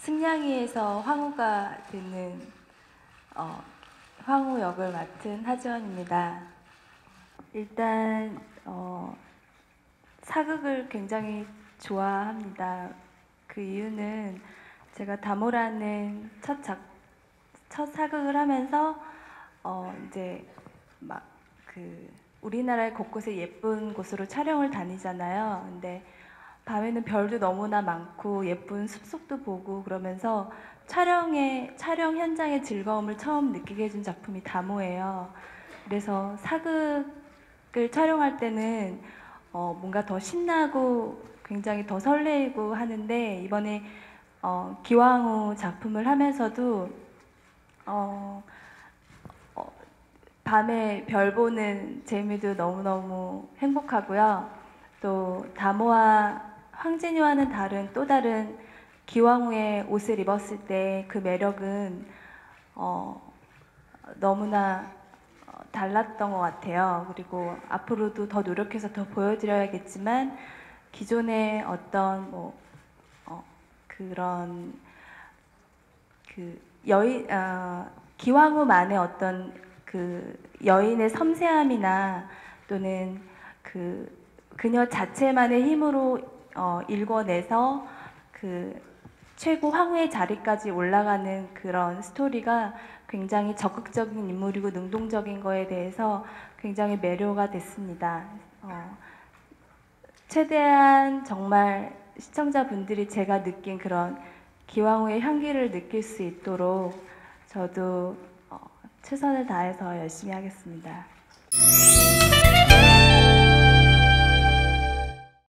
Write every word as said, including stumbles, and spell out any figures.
승냥이에서 황후가 되는 어, 황후 역을 맡은 하지원입니다. 일단 어, 사극을 굉장히 좋아합니다. 그 이유는 제가 다모라는 첫, 작, 첫 사극을 하면서 어, 이제 막 그 우리나라의 곳곳에 예쁜 곳으로 촬영을 다니잖아요. 근데 밤에는 별도 너무나 많고 예쁜 숲속도 보고 그러면서 촬영의 촬영 현장의 즐거움을 처음 느끼게 해준 작품이 다모예요. 그래서 사극을 촬영할 때는 어, 뭔가 더 신나고 굉장히 더 설레이고 하는데 이번에 어, 기왕후 작품을 하면서도 어, 어, 밤에 별 보는 재미도 너무너무 행복하고요. 또 다모와 황진이와는 다른 또 다른 기왕후의 옷을 입었을 때 그 매력은 어, 너무나 어, 달랐던 것 같아요. 그리고 앞으로도 더 노력해서 더 보여드려야겠지만 기존의 어떤 뭐 어, 그런 그 여인 어, 기왕후만의 어떤 그 여인의 섬세함이나 또는 그 그녀 자체만의 힘으로 어, 일궈내서 그 최고 황후의 자리까지 올라가는 그런 스토리가 굉장히 적극적인 인물이고 능동적인 거에 대해서 굉장히 매료가 됐습니다. 어, 최대한 정말 시청자분들이 제가 느낀 그런 기왕후의 향기를 느낄 수 있도록 저도 어, 최선을 다해서 열심히 하겠습니다.